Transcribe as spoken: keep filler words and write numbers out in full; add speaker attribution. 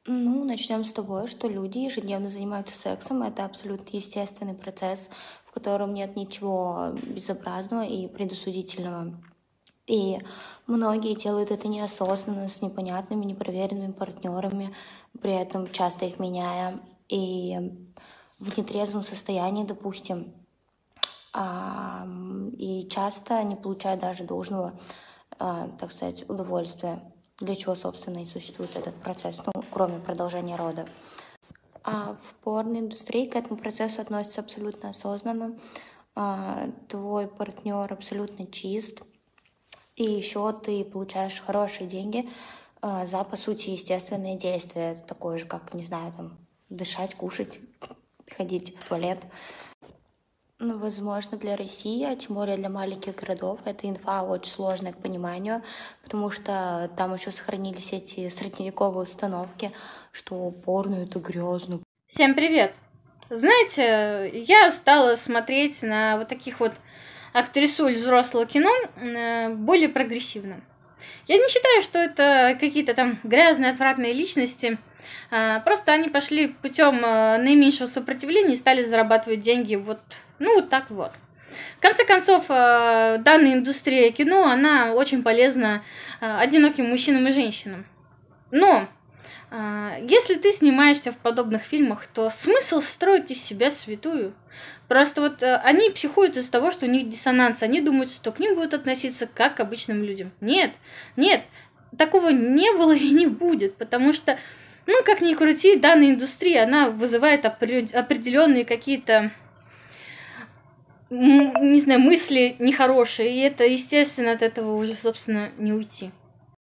Speaker 1: Ну, начнем с того, что люди ежедневно занимаются сексом. Это абсолютно естественный процесс, в котором нет ничего безобразного и предосудительного. И многие делают это неосознанно, с непонятными, непроверенными партнерами, при этом часто их меняя. И в нетрезвом состоянии, допустим, а, и часто не получают даже должного, а, так сказать, удовольствия, для чего, собственно, и существует этот процесс, ну, кроме продолжения рода. А в порноиндустрии к этому процессу относятся абсолютно осознанно. А, твой партнер абсолютно чист, и еще ты получаешь хорошие деньги а, за, по сути, естественные действия, такое же, как, не знаю, там, дышать, кушать, ходить в туалет. Ну, возможно, для России, а тем более для маленьких городов, эта инфа очень сложная к пониманию, потому что там еще сохранились эти средневековые установки, что порно — это грязно.
Speaker 2: Всем привет! Знаете, я стала смотреть на вот таких вот актрисуль взрослого кино э, более прогрессивно. Я не считаю, что это какие-то там грязные, отвратные личности. А, Просто они пошли путем э, наименьшего сопротивления и стали зарабатывать деньги вот, ну, вот так вот. В конце концов, э, данная индустрия кино, она очень полезна э, одиноким мужчинам и женщинам. Но а, если ты снимаешься в подобных фильмах, то смысл строить из себя святую? Просто вот э, они психуют из-за того, что у них диссонанс. Они думают, что к ним будут относиться как к обычным людям. Нет, нет, такого не было и не будет, потому что, ну, как ни крути, данная индустрия, она вызывает определенные какие-то, не знаю, мысли нехорошие, и это, естественно, от этого уже, собственно, не уйти.